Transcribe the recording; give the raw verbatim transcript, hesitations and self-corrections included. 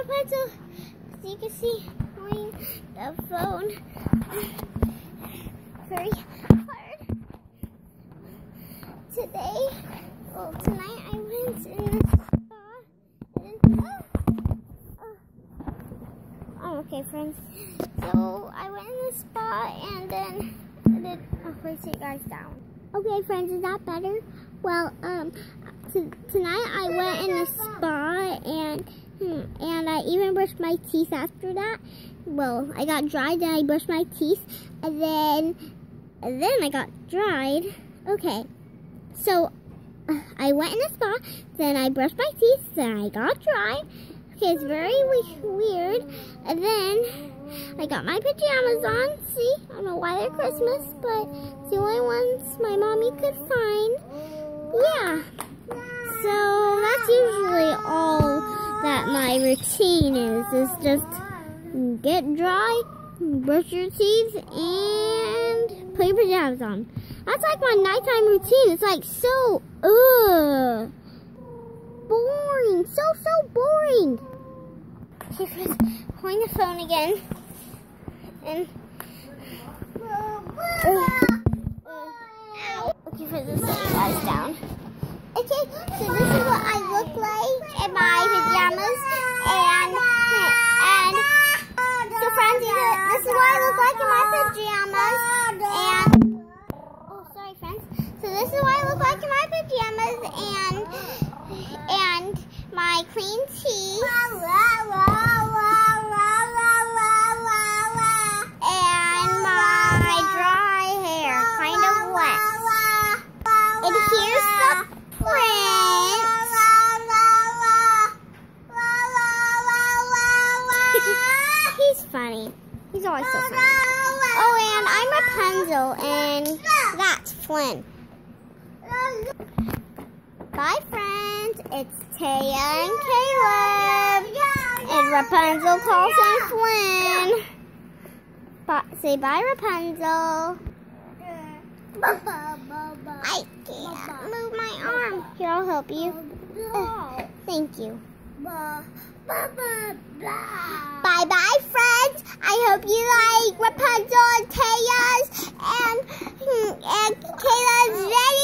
Rapunzel. As you can see, holding the phone very hard. Today, well, tonight I went in the spa. And, oh, oh. oh, okay, friends. So I went in the spa and then I did. Oh, wait, take you guys down. Okay, friends, is that better? Well, um, tonight I went in the spa and and I even brushed my teeth after that. Well, I got dried, then I brushed my teeth, and then and then I got dried. Okay, so uh, I went in the spa, then I brushed my teeth, then I got dried. Okay, it's very we weird. And then I got my pajamas on. See, I don't know why they're Christmas, but it's the only ones my mommy could find. Yeah. So that's usually all that my routine is. Is just get dry, brush your teeth, and put your pajamas on. That's like my nighttime routine. It's like so, ugh, boring. So, so boring. Okay, friends, holding the phone again. And, uh, uh, okay, friends, let's set you guys down. Okay, so this is what I look like in my pajamas, and and so friends, this is what I look like in my pajamas, and oh, sorry, friends. So this is what I look like in my pajamas, and and my clean teeth, and my dry hair, kind of wet. And here's the He's funny. He's always so funny. Oh, and I'm Rapunzel, and that's Flynn. Bye, friends. It's Taya and Caleb. And Rapunzel calls him Flynn. Bye, say bye, Rapunzel. I can't move my arm. Here, I'll help you. Uh, thank you. Bye-bye, friends. I hope you like Rapunzel and Taya's and, and Caleb's video.